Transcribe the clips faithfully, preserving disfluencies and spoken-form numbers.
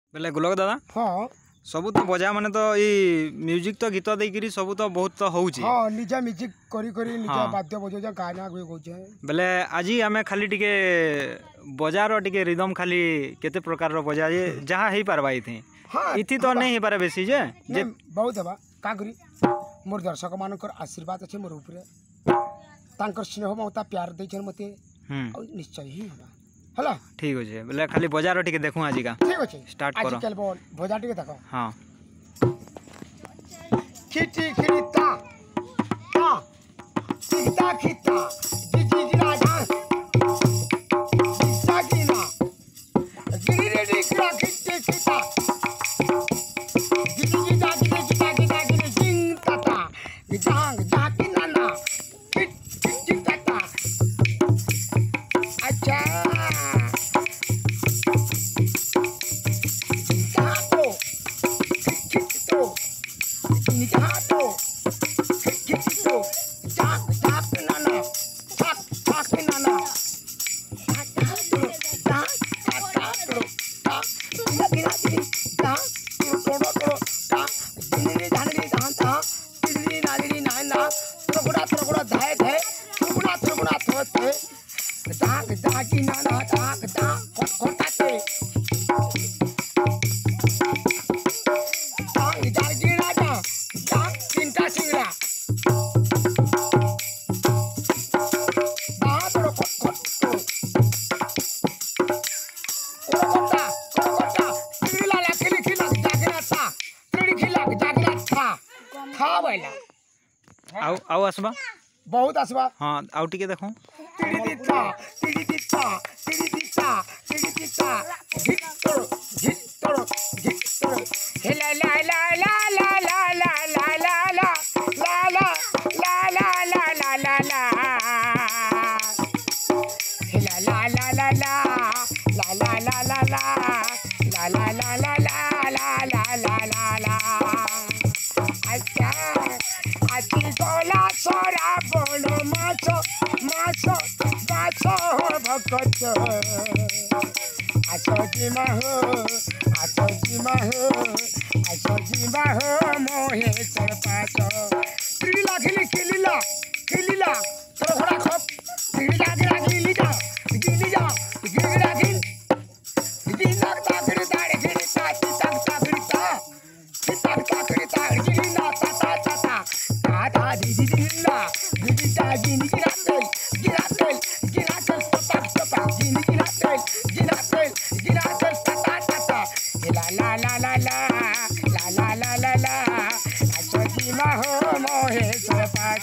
बेले गोलक दादा हाँ सब तो बजा माने तो ई म्यूजिक तो गीत देकरी सब तो बहुत तो होउची हाँ निजा म्यूजिक करी करी निजा वाद्य बजौजा गाना गुई गौचे बेले आज आमे खाली टिके बजार टिके रिदम खाली केते प्रकार रो बजा जे जहां हेई पारबा इथि हाँ इथि तो नहीं हे पारे बेसी जे जे बहुत हेबा का करी मोर दर्शक मानकर आशीर्वाद अछि मोर ऊपर तांकर स्नेह ममता प्यार दै छन मते और निश्चय ही हेबा हला ठीक होचे बेले खाली बजार टिके देखू आज का ठीक होचे स्टार्ट करो आज कल बोल बजार टिके देखो हां खिटी खिटा ता खिटा खिटा जी जी जी राजा सागिना गिरी रे रे खिटा खिटी खिटा जी जी जी दागी रे दागी दागी रे जिंग ताता जांग जाकी नाना खिट खिट ताता अच्छा काटो खिट तो निकाटो खिट तो जाक जाक नाना जाक जाक नाना काटो जाक काटो जाक गिरा गिरा जाक टोडो टोडो जाक दिनी धानी धांता दिनी नानी नाना त्रोगुड़ा त्रोगुड़ा धाय धाय त्रोगुड़ा त्रोगुड़ा थोते जाक जाकी नाना जाक जाक खोटाते जाक जाकी नाना जाक चिंता सिंगरा बादरो खोटो कोकोटा कोकोटा खिला ला खिली खिला जागना था त्रिड़ी खिला जागना था खा बैला आउ आउ आसबा बहुत आसबा हां आउ टिके देखो तिड़ी दिता तिड़ी दिता तिड़ी दिता तिड़ी दिता गिट्टो गिट्टो गिट्टो हे ला ला ला ला ला ला ला ला ला ला ला ला ला ला ला ला ला हे ला ला ला ला ला ला ला ला ला ला ला ला ला ला ला ला ला ला ला अच्छा आती गोला सोरा बोलो माछो माछो माछो भकत आछो जिमा हो आछो जिमा हो आछो जिमा हो मोहे सरपाछो तिला खिली खिलीला खिलीला थोड़ा थोड़ा खप तिला गिरा गिली जा गिली जा गिरा गिल गिली लगता फिर दाड़े गिरी ताती तक फिर ता तक तक फिर ता गिली ना ता ता ता ता ता ता दी दी दी ना गिरी ता गिनी गिरा तेल गिरा तेल गिरा तेल पपा पपा गिनी गिरा तेल गिरा तेल गिरा तेल ता ता ता ता ला ला ला ला ला ला ला ला ला ला अच्छा जी मा हो मोहे सरपास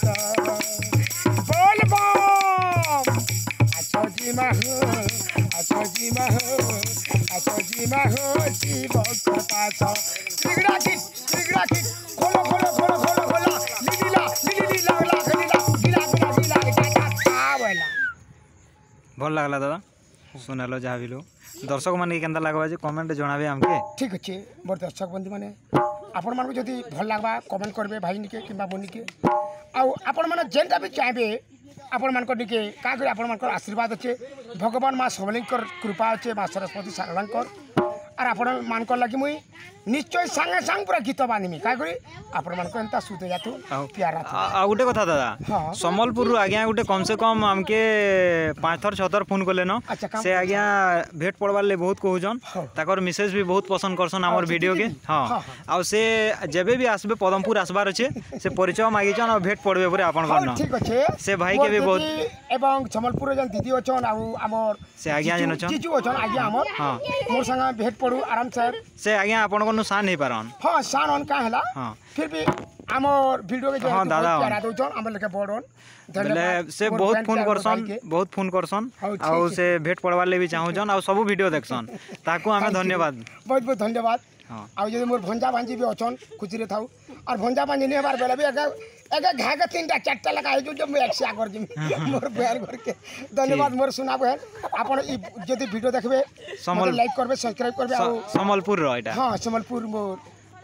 बोल बम अच्छा जी मा हो अच्छा जी मा हो अच्छा जी मा हो जीव सरपास तिगड़ा की तिगड़ा की खोलो खोलो खोलो खोलो खोलो लिलीला लिलीली लागला खलीला गिला गिला गिला गिला खावला भल लागला दादा सुनालो जहाँ भी लो दर्शक माने केंदा लागबा जे कमेंट जणाबे हमके ठीक अछि मोर दर्शक बंधु माने आपण मानको जदी भल लागबा कमेंट करबे भाई निके किबा बनी के आ आपण माने जेंटा भी चाहबे आपण मानको निके का करे आपण मानको आशीर्वाद अछि भगवान मां सबलिंकर कृपा अछि मां सरस्वती सारलंकर और आपण मानको लागि मुई निश्चय संगे संग पूरा गीत बानिमी का करी आपण मानको एंता सुते जातु प्यारा आ गुटे कथा दादा समलपुर आज्ञा गुटे कम से कम हमके पांच थर छतर फोन करले न से आज्ञा भेट पड़वार ले बहुत कहउजन ताकर मिसेज भी बहुत पसंद करसन हमर वीडियो के हां आ से जेबे भी आसबे पदमपुर आसबार अछि से परिचय मागिचन और भेट पड़बे परे आपण करन ठीक अछि से भाई के भी बहुत एवं समलपुर जन दीदी अछन आ हमर से आज्ञा जन अछन जीजू अछन आज्ञा हमर हां मोर संग भेट पड़ू आराम से से आज्ञा आपण को सान नहीं पारन हां सान on का हला हां फिर भी हमर वीडियो के हां दादा प्यारा दोजन हमर लेके बोर्डन धन्यवाद से बहुत फोन करसन बहुत फोन करसन आ से भेट पड़वा ले भी चाहूजन आ सब वीडियो देखसन ताकू हमें धन्यवाद बहुत बहुत धन्यवाद आ जे मोर भंजा भांजी भी अछन खुशी रे थाउ और भंजा भांजी ने बार बेला भी एक एक घा के तीनटा चारटा लगा जो जो मैं एक से कर जिम मोर बयान करके धन्यवाद मोर सुनाबो है आपण जदी वीडियो देखबे समल लाइक करबे सब्सक्राइब करबे आ समलपुर रो एटा हां समलपुर मोर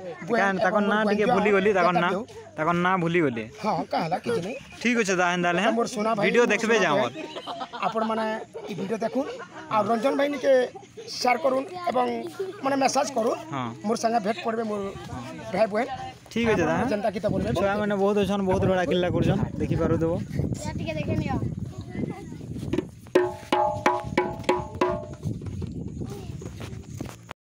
कान ताको ना टिके भूली गली ताको ना ताको ना भूली गली हां कहला किछ नहीं ठीक अछि दा हेंदाले हैं वीडियो देखबे जा हमर आपण माने ई वीडियो देखु आ रंजन भाई के शेयर करूँ एवं माने मैसेज करूँ मोर संगे भेट पड़बे मोर भाई बहन ठीक अछि दा जनता की त बोलबे छुआ माने बहुत अछन बहुत बड़ा किल्ला करछन देखि पारो देबो टिके देखे नियो